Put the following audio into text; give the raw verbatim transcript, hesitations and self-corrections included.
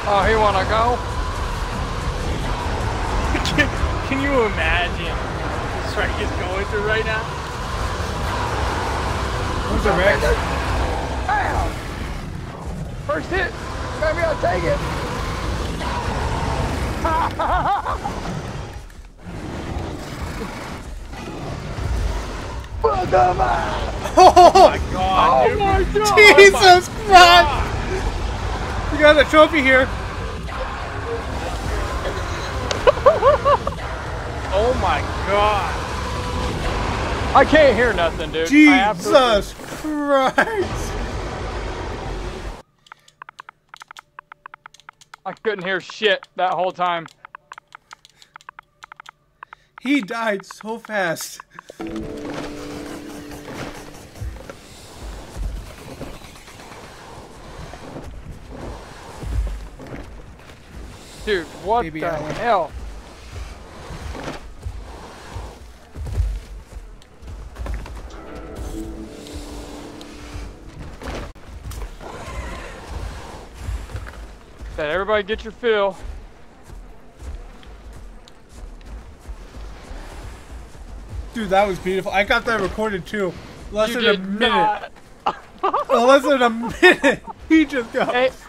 Oh, he wanna go? can, can you imagine the strike he's going through right now? Who's the Rex? Bam! First hit. Maybe I'll take it. Welcome back. Oh my god, Oh my god! Jesus Christ! You got a trophy here. Oh my god. I can't hear nothing, dude. I Jesus absolutely- Christ! I couldn't hear shit that whole time. He died so fast. Dude, what Baby the Allo. hell? Said everybody get your fill. Dude, that was beautiful. I got that recorded too. Less You than a did minute. not. Oh, less than a minute. He just got Hey,